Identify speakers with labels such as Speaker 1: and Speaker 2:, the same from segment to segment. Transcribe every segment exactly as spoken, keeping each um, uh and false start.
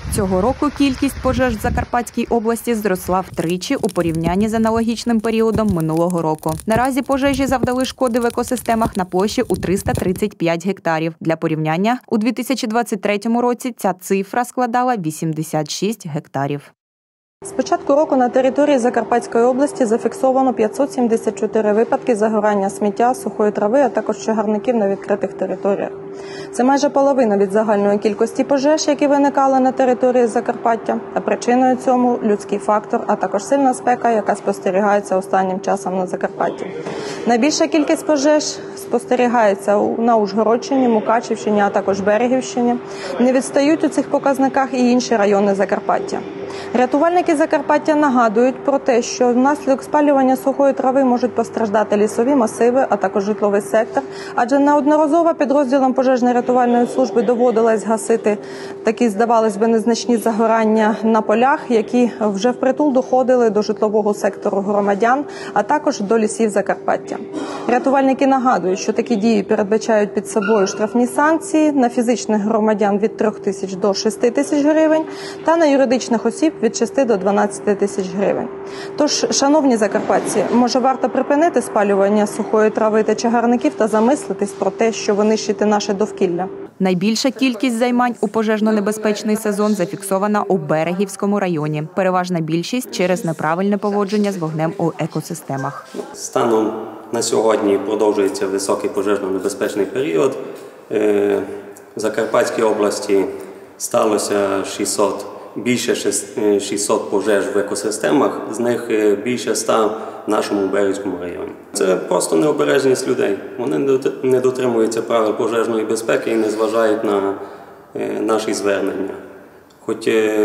Speaker 1: Цього року кількість пожеж в Закарпатській області зросла втричі у порівнянні з аналогічним періодом минулого року. Наразі пожежі завдали шкоди в екосистемах на площі у триста тридцять п'ять гектарів. Для порівняння, у дві тисячі двадцять третьому році ця цифра складала вісімдесят шість гектарів.
Speaker 2: З початку року на території Закарпатської області зафіксовано п'ятсот сімдесят чотири випадки загорання сміття, сухої трави, а також чагарників на відкритих територіях. Це майже половина від загальної кількості пожеж, які виникали на території Закарпаття, а причиною цьому людський фактор, а також сильна спека, яка спостерігається останнім часом на Закарпатті. Найбільша кількість пожеж спостерігається на Ужгородщині, Мукачівщині, а також Берегівщині. Не відстають у цих показниках і інші райони Закарпаття. Рятувальники Закарпаття нагадують про те, що внаслідок спалювання сухої трави можуть постраждати лісові масиви, а також житловий сектор, адже неодноразово підрозділам пожежно-рятувальної служби доводилось гасити такі, здавалось би, незначні загорання на полях, які вже впритул доходили до житлового сектору громадян, а також до лісів Закарпаття. Рятувальники нагадують, що такі дії передбачають під собою штрафні санкції на фізичних громадян від трьох тисяч до шести тисяч гривень та на юридичних осіб від шести до дванадцяти тисяч гривень. Тож, шановні закарпатці, може варто припинити спалювання сухої трави та чагарників та замислитись про те, що ви нищите наше довкілля?
Speaker 1: Найбільша кількість займань у пожежно-небезпечний сезон зафіксована у Берегівському районі. Переважна більшість через неправильне поводження з вогнем у екосистемах.
Speaker 3: Станом на сьогодні продовжується високий пожежно-небезпечний період. В Закарпатській області сталося шістсот більше шістсот пожеж в екосистемах, з них більше ста в нашому Берегівському районі. Це просто необережність людей. Вони не дотримуються правил пожежної безпеки і не зважають на наші звернення. Хоч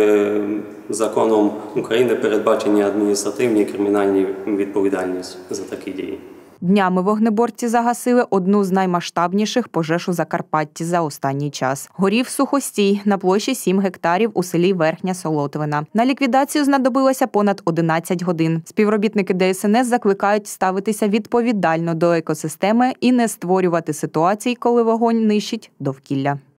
Speaker 3: законом України передбачені адміністративні і кримінальні відповідальності за такі дії.
Speaker 1: Днями вогнеборці загасили одну з наймасштабніших пожеж у Закарпатті за останній час. Горів сухостій на площі сім гектарів у селі Верхня Солотвина. На ліквідацію знадобилося понад одинадцять годин. Співробітники Де Ес Ен Ес закликають ставитися відповідально до екосистеми і не створювати ситуацій, коли вогонь нищить довкілля.